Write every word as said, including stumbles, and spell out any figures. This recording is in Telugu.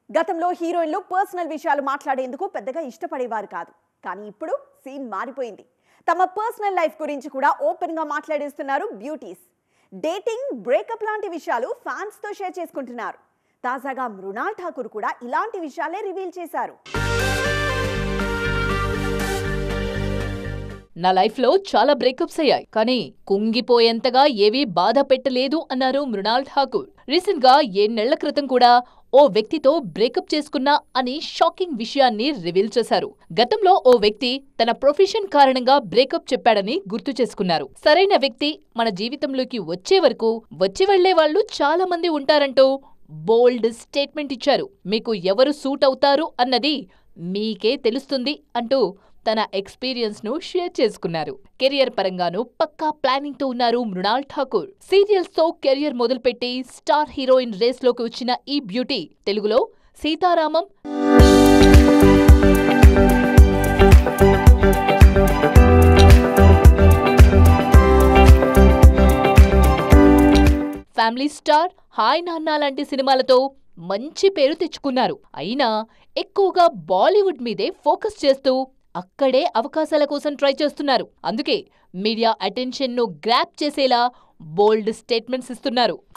గతంలో హీరోయిన్లు పర్సనల్ విషయాలు మాట్లాడేందుకు పెద్దగా ఇష్టపడేవారు కాదు. కానీ ఇప్పుడు సీన్ మారిపోయింది. తమ పర్సనల్ లైఫ్ గురించి కూడా ఓపెన్ గా మాట్లాడేస్తున్నారు బ్యూటీస్. డేటింగ్, బ్రేకప్ లాంటి విషయాలు ఫ్యాన్స్ తో షేర్ చేసుకుంటున్నారు. తాజాగా మృణాల్ ఠాకూర్ కూడా ఇలాంటి విషయాలే రివీల్ చేశారు. నా లైఫ్ లో చాలా బ్రేకప్స్ అయ్యాయి, కానీ కుంగిపోయేంతగా ఏవీ బాధ పెట్టలేదు అన్నారు మృణాల్ ఠాకూర్. రీసెంట్ గా ఏళ్ల క్రితం కూడా ఓ వ్యక్తితో బ్రేకప్ చేసుకున్నా అని షాకింగ్ విషయాన్ని రివీల్ చేశారు. గతంలో ఓ వ్యక్తి తన ప్రొఫెషన్ కారణంగా బ్రేకప్ చెప్పాడని గుర్తు చేసుకున్నారు. సరైన వ్యక్తి మన జీవితంలోకి వచ్చే వరకు వచ్చి వెళ్లే వాళ్ళు చాలా మంది ఉంటారంటూ బోల్డ్ స్టేట్మెంట్ ఇచ్చారు. మీకు ఎవరు సూట్ అవుతారు అన్నది మీకే తెలుస్తుంది అంటూ తన ఎక్స్పీరియన్స్ ను షేర్ చేసుకున్నారు. కెరియర్ పరంగానూ పక్కా ప్లానింగ్ తో ఉన్నారు మృణాల్ ఠాకూర్. సీరియల్స్ తో కెరియర్ మొదలుపెట్టి స్టార్ హీరోయిన్ రేస్ లోకి వచ్చిన ఈ బ్యూటీ తెలుగులో సీతారామం, ఫ్యామిలీ స్టార్, హాయ్ నాన్న లాంటి సినిమాలతో మంచి పేరు తెచ్చుకున్నారు. అయినా ఎక్కువగా బాలీవుడ్ మీదే ఫోకస్ చేస్తూ అక్కడే అవకాశాల కోసం ట్రై చేస్తున్నారు. అందుకే మీడియా అటెన్షన్ ను గ్రాప్ చేసేలా బోల్డ్ స్టేట్మెంట్స్ ఇస్తున్నారు.